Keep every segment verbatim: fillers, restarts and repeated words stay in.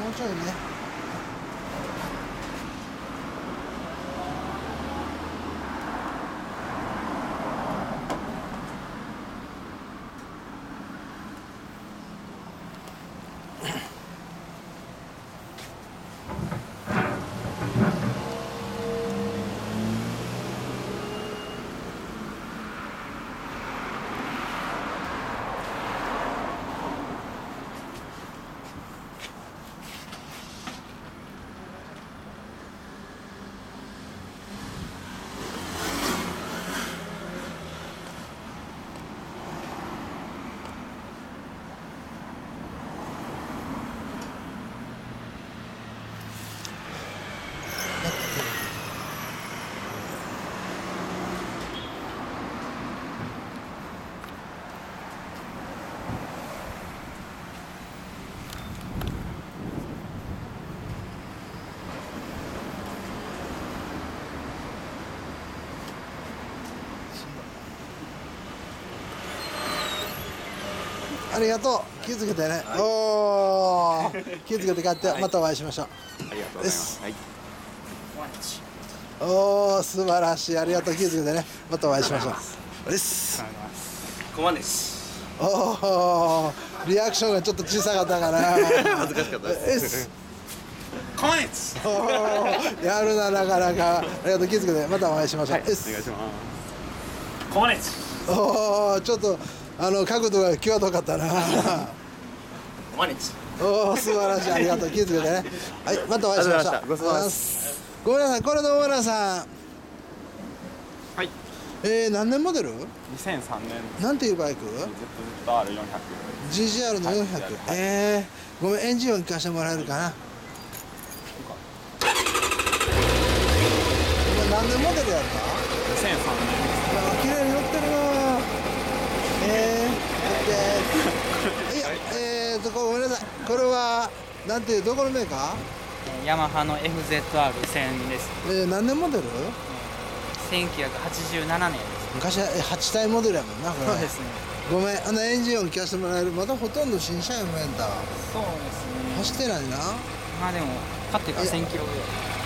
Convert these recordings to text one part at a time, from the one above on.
もうちょいね。ありがとう。気をつけてね。はい、おお、気をつけて帰って、はい、またお会いしましょう。 ありがとうございます。はい、 おお、素晴らしい。ありがとう。気をつけてね。またお会いしましょう。です。 コマです。 おお、リアクションがちょっと小さかったかな。 恥ずかしかったです。コマです。 おお、やるな、なかなか。ありがとう。気をつけて、またお会いしましょう。 はい、お願いします。 コマです。 おお、ちょっと。あの角度が際どかったな。おお、素晴らしい。ありがとう。気をつけてね。はい、またお会いしましょう。 ごちそうさまです。 ごめんなさい、これのオーナーさん。 はい。 えー、何年モデル？ にせんさんねん。 なんていうバイク？ ジェット アールよんひゃく。 ジージーアール のよんひゃく。はい、えー、ごめん、エンジン音聞かせてもらえるかな。何年モデルやった？ にせんさんねんです。 綺麗に乗ってるな。えー、いや、えーと、ごめんなさい。これは、なんていう、どこのメーカー？ヤマハの エフゼットアールせんです。 えー、何年モデル？ せんきゅうひゃくはちじゅうななねんです。 昔ははち体モデルやもんな、これ。 そうですね。 ごめん、あのエンジン音聞かせてもらえる？まだほとんど新車やもんやんだ。 そうですね。 走ってないな。 まあでも、買ってからせんキロぐらい。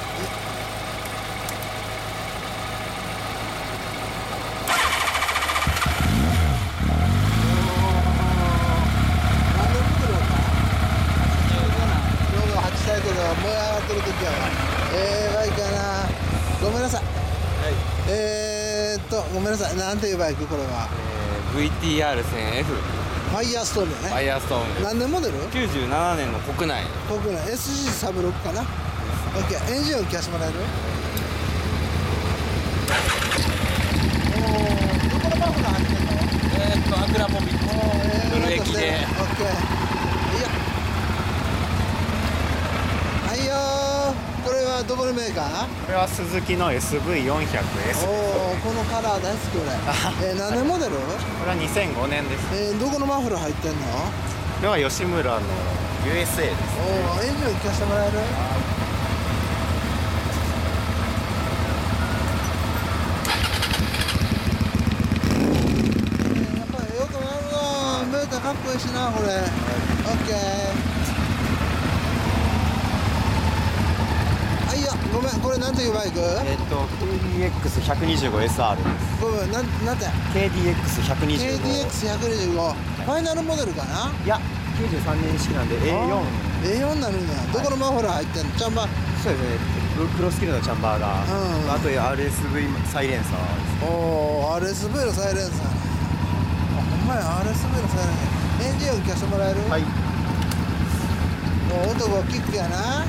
燃え上がってる時はええー、バイクやな。ごめんなさい。はい、えーっとごめんなさい。なんていうバイクこれは？ えー、ブイティーアールせんエフ。 ファイヤーストームね。 ファイヤーストーム。 何年モデル？ きゅうじゅうななねんの国内。 国内 エスジーサブろく かな。オッケー。エンジンを聞かせてもらえる？おお、どこのマフラー入ってんの？ えーっとアクラポビット。 フル液で。オッケー。これはどこのメーカー？ これはスズキの エスブイよんひゃくエス。 おお、このカラー大好き俺。えー、何年モデル？これはにせんごねんです。 えー、どこのマフラー入ってんの？これは吉村の ユーエスエー です。 おお、エンジンを聞かせてもらえる？やっぱりよくなるな。メーターかっこいいしな、これ。オッケー。ごめん、これなんていうバイク？ えっと ケーディーエックスひゃくにじゅうごエスアール です。 ごめん、なんなんてケーディーエックスひゃくにじゅうごケーディーエックスひゃくにじゅうご、ファイナルモデルかな？ いや、きゅうじゅうさんねん式なんで エーよん。 エーよん になるんや。どこのマフラー入ってんの？チャンバー？ そうですね、プロスキルのチャンバーが、うん、あと アールエスブイ サイレンサーです。 おお、 アールエスブイ のサイレンサー。あ、ほんまや、 アールエスブイ のサイレンサー。エンジンを聞かせてもらえる？はい。もう男キックやな。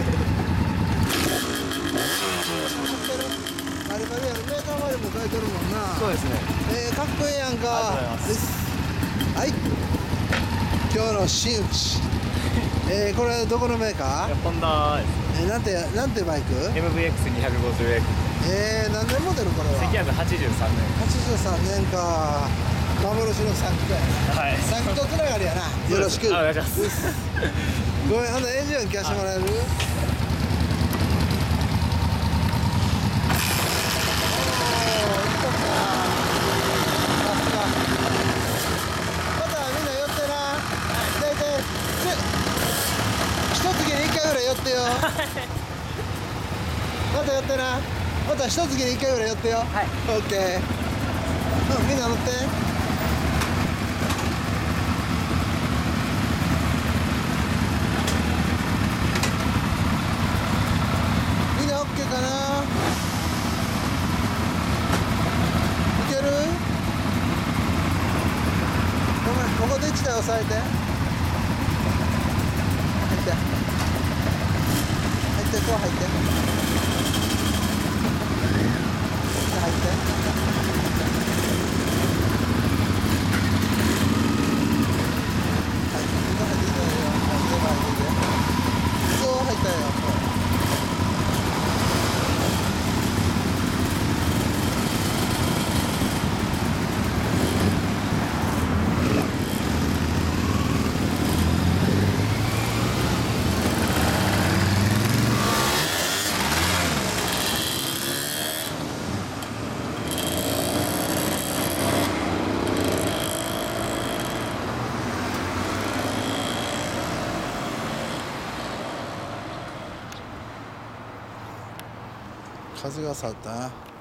バリバリやる。メーカーまでも書いてるもんな。 そうですね。 えー、かっこええやんか。はい。今日の真打ち。えー、これどこのメーカー？ ホンダです。 えー、なんてなんてバイク？ エムブイエックスにひゃくごじゅうエフ。 えー、何年モデルこれは？ せんきゅうひゃくはちじゅうさんねん。 はちじゅうさんねんか。幻のサンクトやな。 はい。 サンクトつながりやな。よろしく。 お願いします。 ごめん、あのエンジンを聞かせてもらえる？一つにってよまた寄ってなまた一月に一回ぐらい寄ってよはいオッケー、うん、みんな乗ってみんなオッケーかないけるごめんここで地下押さえて入って入ってこう入って入ってはい入っていいよ入って入ってそう入ったよ風が去ったな。